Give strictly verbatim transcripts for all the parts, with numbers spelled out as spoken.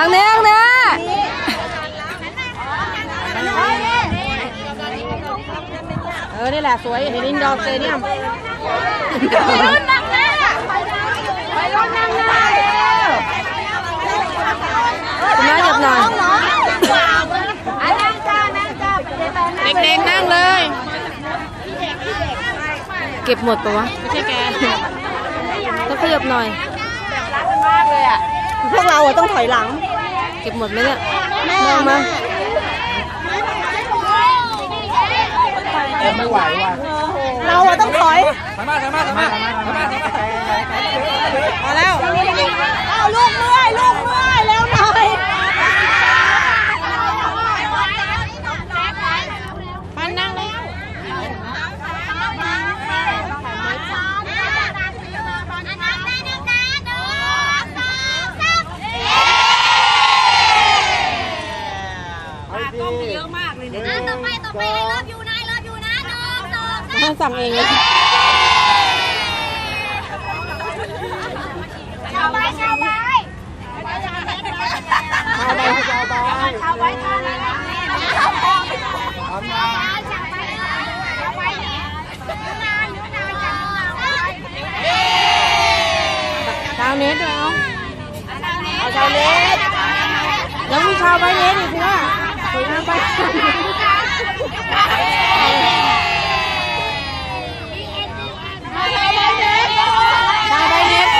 างนี้ทางนี้เออนี่แหละสวยเห็นอินดอร์สเตเดียมไปรุ่นนั่งหน้าไปรุ่นนั่งหน้าคุณน้าหยับหน่อยเด็กๆนั่งเลยเก็บหมดปะวะไม่ใช่แกต้องขยับหน่อยแบบรักกันมากเลยอ่ะพวกเราอ่ะต้องถอยหลังเก็บหมดไหมเนี่ยมองมาไม่ไหวว่ะเราอ่ะต้องถอยมาถอยมาถอยมาถอยมาถอยมามาแล้วเอาลูกเมื่อยลูกเมื่อยแล้วหน่อยมันนั่งแล้วเยอะมากเลยเนี่ยต่อไปต่อไปไอ้รอบอยู่นะไอ้รอบอยู่นะหนึ่งสองสามต้องสั่งเองเลยชาวไว้ชาวไว้ชาวไว้ชาวไว้ชาวไว้ชาวไว้ชาวไว้ชาวเน็ตเอาเอาชาวเน็ตแล้วมีชาวไว้เน็ตอีกนะไปทางไปชาวไว้เน็ต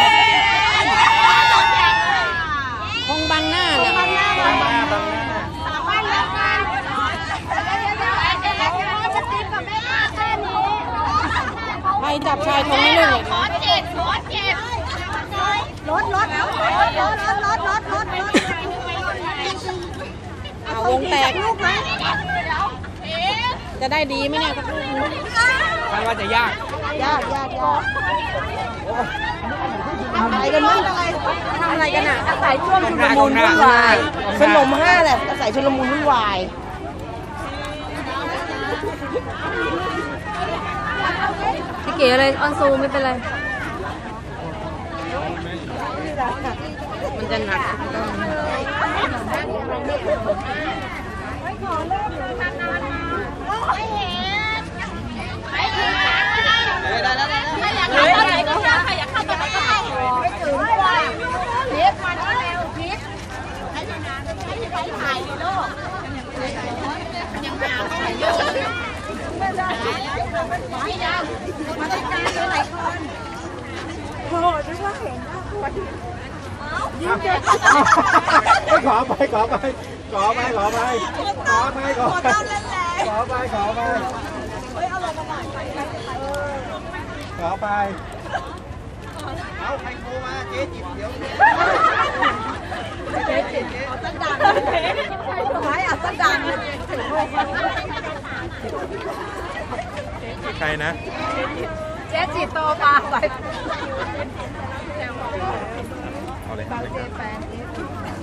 คงบังหน้าเนี่ยใครจับชายทงไม่เลยขอเจ็บขอเจ็บรถรถรถรถรถรถรถรถเอาวงแตกลูกไหมจะได้ดีไหมเนี่ยสักลูกนึงคาดว่าจะยากยากยากยากทำอะไรกันมั้งทำอะไรกันอ่ะอาศัยช่วงชุลมุนวุ่นวายขนมห้าแหละอาศัยชุลมุนวุ่นวายพี่เก๋อะไรออนซูไม่เป็นไรมันจะหนักใครอยากเข้าไหนก็ได้ใครอยากเข้าตรงไหนก็เข้าไม่ถึงว่าพีทมาที่เร็วพีทให้ชนะให้ไปถ่ายดิโลกยังหาเขาไหนเยอะไม่ได้ไม่ได้มาจัดการตัวไหนก่อนโอ้ยไม่ว่าเห็นนะยิ่งเจ็บขอไปขอไปขอไปขอไปขอไปขอไปขอไปขอไปเฮ้ยเอาลงมาใหม่ขอไปเอาใครโทรมาเจ๊จิบเดี๋ยวเจ๊จิบเอาสักดังไม้เอาสักดังใครนะเจ๊จิบโตปาไปเอาเลย